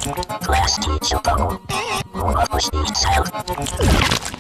Class teacher, go. More of us need sound.